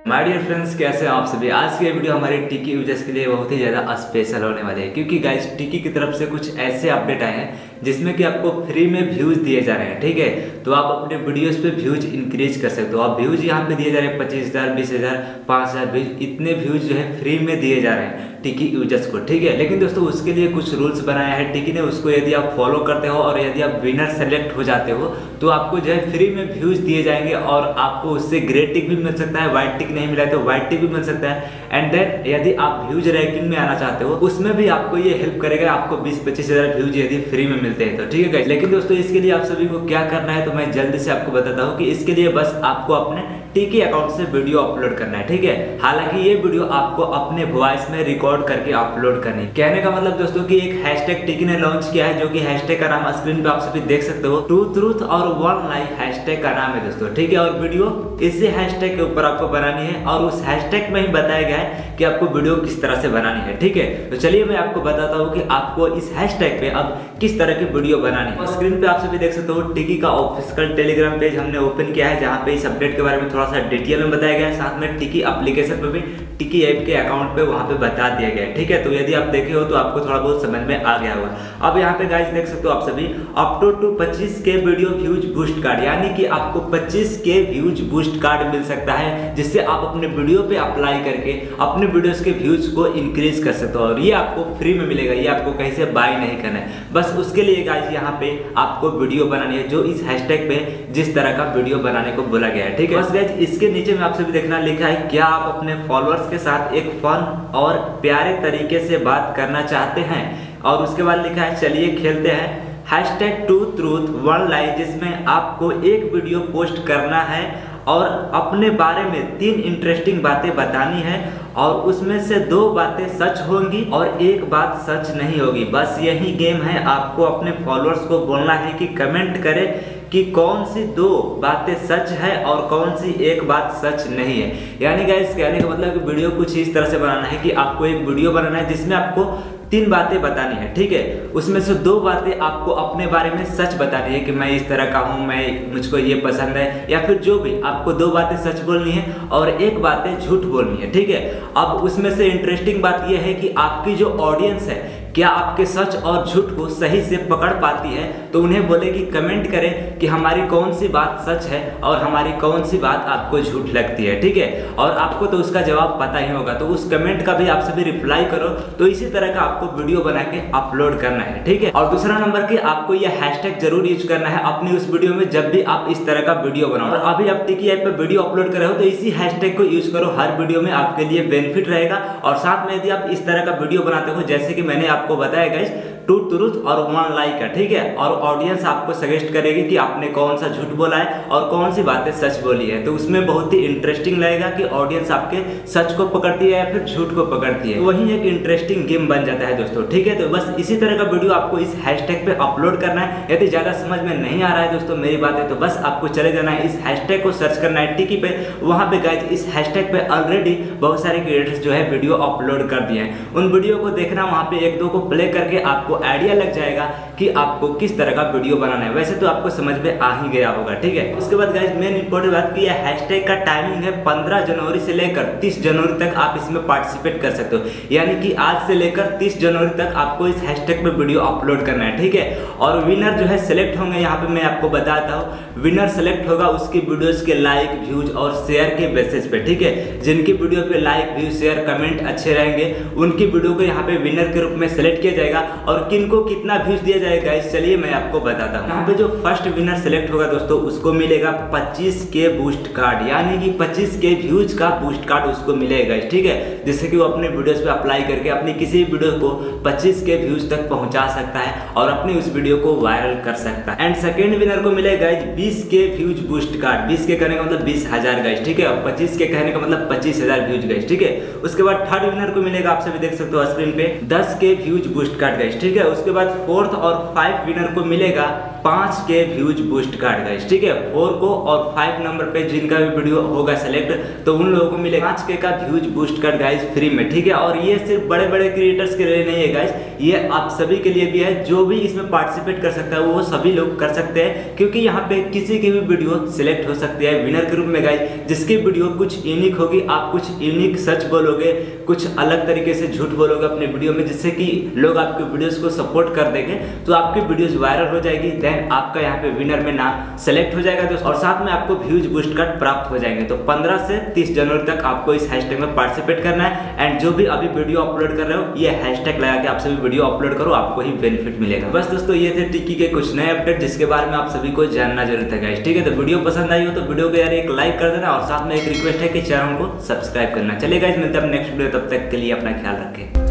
My dear friends, कैसे हैं आप सभी। आज की वीडियो हमारे टिकी यूजर्स के लिए बहुत ही ज़्यादा स्पेशल होने वाले हैं, क्योंकि गाइस टिकी की तरफ से कुछ ऐसे अपडेट आए हैं जिसमें कि आपको फ्री में व्यूज़ दिए जा रहे हैं। ठीक है, तो आप अपने वीडियोस पे व्यूज़ इंक्रीज कर सकते हो। आप व्यूज़ यहाँ पे दिए जा रहे हैं 25,000, 20,000, 5,000 व्यूज, इतने व्यूज़ जो है फ्री में दिए जा रहे हैं टिकी यूजर्स को। ठीक है, लेकिन दोस्तों उसके लिए कुछ रूल्स बनाया है टिकी ने। उसको यदि आप फॉलो करते हो और यदि आप विनर सेलेक्ट हो जाते हो तो आपको जो है फ्री में व्यूज़ दिए जाएंगे और आपको उससे ग्रे टिक भी मिल सकता है। व्हाइट टिक नहीं मिला है तो व्हाइट टिक भी मिल सकता है। एंड देन यदि आप व्यूज रैंकिंग में आना चाहते हो उसमें भी आपको ये हेल्प करेगा। आपको 20-25 हज़ार व्यूज यदि फ्री में मिलते हैं तो ठीक है गाइस। लेकिन दोस्तों इसके लिए आप सभी को क्या करना है तो मैं जल्दी से आपको बताता हूँ कि इसके लिए बस आपको अपने टिकी अकाउंट से वीडियो अपलोड करना है। ठीक है, हालांकि ये वीडियो आपको अपने वॉइस में रिकॉर्ड करके अपलोड करनी है। कहने का मतलब दोस्तों कि एक हैशटैग टिकी ने लॉन्च किया है, जो कि हैशटैग का नाम स्क्रीन पे आप सभी देख सकते हो। ट्रूथ और वन लाइफ हैशटैग का नाम है दोस्तों। ठीक है, और वीडियो इसी हैशटैग के ऊपर आपको बनानी है और उस हैशटैग में ही बताया गया है कि आपको वीडियो किस तरह से बनानी है। ठीक है, तो चलिए मैं आपको बताता हूँ कि आपको इस हैशटैग पे अब किस तरह की वीडियो बनानी है। स्क्रीन पे आप सभी देख सकते हो टिकी का ऑफिशियल टेलीग्राम पेज हमने ओपन किया है, जहाँ पे इस अपडेट के बारे में थोड़ा सा डिटेल में बताया गया है। साथ में टिकी एप्लीकेशन पे भी टिकी ऐप के अकाउंट पे वहाँ पे बता दिया गया है। ठीक है, तो यदि आप देखे हो तो आपको थोड़ा बहुत समझ में आ गया होगा। अब यहाँ पे गाइस देख सकते हो आप सभी अप टू 25 के वीडियो व्यूज बूस्ट कार्ड, यानी कि आपको 25 के व्यूज बूस्ट कार्ड मिल सकता है, जिससे आप अपने वीडियो पे अप्लाई करके अपने वीडियोस के व्यूज को इंक्रीज कर सकते हो। और ये आपको फ्री में मिलेगा, ये आपको कहीं से बाय नहीं करना है। बस उसके लिए गाइस यहाँ पे आपको वीडियो बनानी है, जो इस हैशटैग पे जिस तरह का वीडियो बनाने को बोला गया है। ठीक है, बस गाइस इसके नीचे में आप सभी देखना लिखा है, क्या आप अपने फॉलोअर्स के साथ एक फन और प्यारे तरीके से बात करना चाहते हैं। और उसके बाद लिखा है चलिए खेलते हैं हैशटैग ट्रूथ वन लाइफ, जिसमें आपको एक वीडियो पोस्ट करना है और अपने बारे में 3 इंटरेस्टिंग बातें बतानी है और उसमें से 2 बातें सच होंगी और 1 बात सच नहीं होगी। बस यही गेम है। आपको अपने फॉलोअर्स को बोलना है कि कमेंट करें कि कौन सी 2 बातें सच है और कौन सी 1 बात सच नहीं है। यानी गाइस कहने का मतलब कि वीडियो कुछ इस तरह से बनाना है कि आपको एक वीडियो बनाना है जिसमें आपको 3 बातें बतानी है। ठीक है, उसमें से 2 बातें आपको अपने बारे में सच बतानी है कि मैं इस तरह का हूँ, मुझको ये पसंद है, या फिर जो भी आपको 2 बातें सच बोलनी है और 1 बातें झूठ बोलनी है। ठीक है, अब उसमें से इंटरेस्टिंग बात यह है कि आपकी जो ऑडियंस है क्या आपके सच और झूठ को सही से पकड़ पाती है, तो उन्हें बोले कि कमेंट करें कि हमारी कौन सी बात सच है और हमारी कौन सी बात आपको झूठ लगती है। ठीक है, और आपको तो उसका जवाब पता ही होगा, तो उस कमेंट का भी आप सभी रिप्लाई करो। तो इसी तरह का आपको वीडियो बना के अपलोड करना है। ठीक है, और दूसरा नंबर कि आपको यह हैशटैग जरूर यूज करना है अपनी उस वीडियो में जब भी आप इस तरह का वीडियो बनाओ। और अभी आप टिकी ऐप पे वीडियो अपलोड कर रहे हो तो इसी हैशटैग को यूज करो, हर वीडियो में आपके लिए बेनिफिट रहेगा। और साथ में यदि आप इस तरह का वीडियो बनाते हो जैसे कि मैंने आपको बताया गाइस ट्रूथ और वन लाइक का, ठीक है, और ऑडियंस आपको सजेस्ट करेगी कि आपने कौन सा झूठ बोला है और कौन सी बातें सच बोली है, तो उसमें बहुत ही इंटरेस्टिंग लगेगा कि ऑडियंस आपके सच को पकड़ती है या फिर झूठ को पकड़ती है। वही एक इंटरेस्टिंग गेम बन जाता है दोस्तों। ठीक है, तो बस इसी तरह का वीडियो आपको इस हैशटैग पे अपलोड करना है। यदि ज्यादा समझ में नहीं आ रहा है दोस्तों मेरी बातें, तो बस आपको चले जाना है, इस हैशटैग को सर्च करना है टिकी पे। वहां पे गाइस इस हैशटैग पे ऑलरेडी बहुत सारे क्रिएटर्स जो है वीडियो अपलोड कर दिए हैं, उन वीडियो को देखना, वहां पे 1-2 को प्ले करके आपको आइडिया लग जाएगा कि आपको किस तरह का वीडियो बनाना है। वैसे तो आपको समझ में आ ही गया होगा। ठीक है, उसके बाद गाइस मेन इंपॉर्टेंट बात की है हैशटैग का टाइमिंग है 15 जनवरी से लेकर 30 जनवरी तक आप इसमें पार्टिसिपेट कर सकते हो। यानी कि आज से लेकर 30 जनवरी तक आपको इस हैशटैग पे वीडियो अपलोड करना है। ठीक है, और विनर जो है सिलेक्ट होंगे, यहाँ पे मैं आपको बताता हूँ, विनर सेलेक्ट होगा उसकी वीडियोस के लाइक, व्यूज और शेयर के बेसिस पे। ठीक है, जिनकी वीडियो पे लाइक, व्यूज, शेयर, कमेंट अच्छे रहेंगे उनकी वीडियो को यहाँ पे विनर के रूप में सेलेक्ट किया जाएगा। और किनको कितना व्यूज दिया जाएगा गाइस चलिए मैं आपको बताता हूँ। यहाँ पे जो फर्स्ट विनर सेलेक्ट होगा दोस्तों उसको मिलेगा 25 के बूस्ट कार्ड, यानी कि 25 के व्यूज का बूस्ट कार्ड उसको मिलेगा। ठीक है, जिससे कि वो अपने वीडियोस पे अप्लाई करके अपनी किसी भी वीडियो को 25 के व्यूज तक पहुंचा सकता है और अपनी उस वीडियो को वायरल कर सकता है। एंड सेकेंड विनर को मिलेगा 20 के व्यूज बूस्ट कार्ड। 20 के कहने का मतलब 20,000 गाइस। ठीक है, और 25 के कहने का मतलब 25,000 व्यूज गाइस। ठीक है, उसके बाद थर्ड विनर को मिलेगा, आप सभी देख सकते हो स्क्रीन पे, 10 के व्यूज बूस्ट कार्ड गाइस। ठीक ठीक है। उसके बाद 4th और 5 विनर को मिलेगा 5K views boost card guys, ठीक है। 4 को और 5 नंबर पे जिनका भी वीडियो होगा सेलेक्ट, तो उन लोगों को मिलेगा 5K का views boost card guys free में, ठीक है। और ये सिर्फ बड़े बड़े क्रिएटर्स के लिए नहीं है गाइस, ये आप सभी के लिए भी है। जो भी इसमें पार्टिसिपेट कर सकता है वो सभी लोग कर सकते हैं, क्योंकि यहाँ पे किसी की भी वीडियो सिलेक्ट हो सकती है विनर के रूप में गाइस, जिसकी वीडियो कुछ यूनिक होगी। आप कुछ यूनिक सच बोलोगे, कुछ अलग तरीके से झूठ बोलोगे अपने वीडियो में, जिससे कि लोग आपके वीडियोस को सपोर्ट कर देंगे, तो आपकी वीडियोस वायरल हो जाएगी। देन आपका यहाँ पे विनर में नाम सेलेक्ट हो जाएगा दोस्तों, और साथ में आपको व्यूज बूस्ट कार्ड प्राप्त हो जाएंगे। तो 15 से 30 जनवरी तक आपको इस हैशटैग में पार्टिसिपेट करना है। एंड जो भी अभी वीडियो अपलोड कर रहे हो, ये हैशटैग लगा के आप सभी वीडियो अपलोड करो, आपको ही बेनिफिट मिलेगा। बस दोस्तों ये थे टिक्की के कुछ नए अपडेट जिसके बारे में आप सभी को जानना जरूरी था गाइस, ठीक है। तो वीडियो पसंद आई हो तो वीडियो को यार एक लाइक कर देना, और साथ में एक रिक्वेस्ट है कि चैनल को सब्सक्राइब करना। चलिए गाइस, मिलते हैं नेक्स्ट वीडियो, तब तक के लिए अपना ख्याल रखें।